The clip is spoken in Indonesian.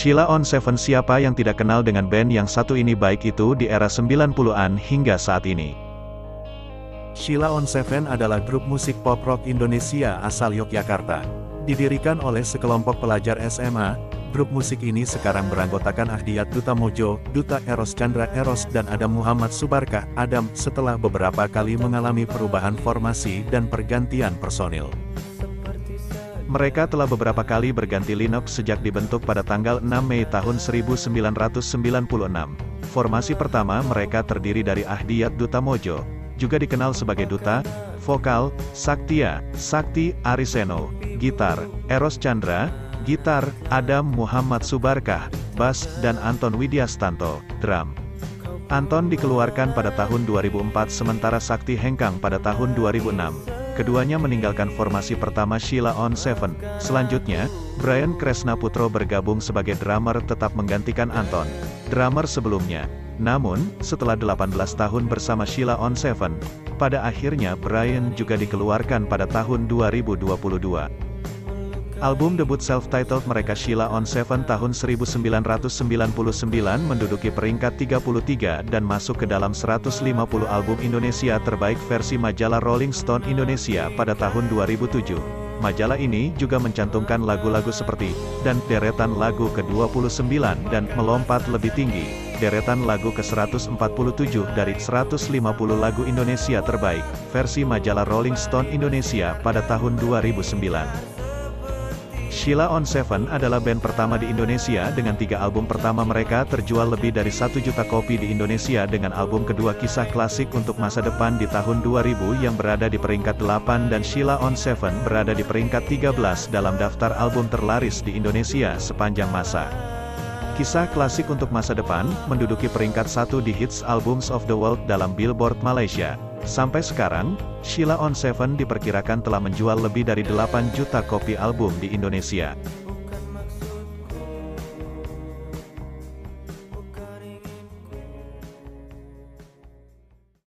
Sheila on 7. Siapa yang tidak kenal dengan band yang satu ini baik itu di era 90-an hingga saat ini. Sheila on 7 adalah grup musik pop rock Indonesia asal Yogyakarta. Didirikan oleh sekelompok pelajar SMA, grup musik ini sekarang beranggotakan Ahdiyat Duta Mojo, Duta Eros Chandra Eros dan Adam Muhammad Subarkah Adam setelah beberapa kali mengalami perubahan formasi dan pergantian personil. Mereka telah beberapa kali berganti lineup sejak dibentuk pada tanggal 6 Mei tahun 1996. Formasi pertama mereka terdiri dari Ahdiyat Duta Mojo, juga dikenal sebagai Duta, vokal, Saktia, Sakti Ariseno, gitar, Eros Chandra, gitar, Adam Muhammad Subarkah, bass, dan Anton Widyastanto, drum. Anton dikeluarkan pada tahun 2004 sementara Sakti hengkang pada tahun 2006. Keduanya meninggalkan formasi pertama Sheila on 7. Selanjutnya, Brian Kresnaputro bergabung sebagai drummer tetap menggantikan Anton, drummer sebelumnya. Namun, setelah 18 tahun bersama Sheila on 7, pada akhirnya Brian juga dikeluarkan pada tahun 2022. Album debut self-titled mereka Sheila on 7 tahun 1999 menduduki peringkat 33 dan masuk ke dalam 150 album Indonesia terbaik versi majalah Rolling Stone Indonesia pada tahun 2007. Majalah ini juga mencantumkan lagu-lagu seperti dan deretan lagu ke-29 dan Melompat Lebih Tinggi, deretan lagu ke-147 dari 150 lagu Indonesia terbaik versi majalah Rolling Stone Indonesia pada tahun 2009. Sheila on 7 adalah band pertama di Indonesia dengan 3 album pertama mereka terjual lebih dari 1 juta kopi di Indonesia dengan album kedua Kisah Klasik untuk Masa Depan di tahun 2000 yang berada di peringkat 8 dan Sheila on 7 berada di peringkat 13 dalam daftar album terlaris di Indonesia sepanjang masa. Kisah Klasik untuk Masa Depan menduduki peringkat 1 di Hits Albums of the World dalam Billboard Malaysia. Sampai sekarang, Sheila on 7 diperkirakan telah menjual lebih dari 8 juta kopi album di Indonesia.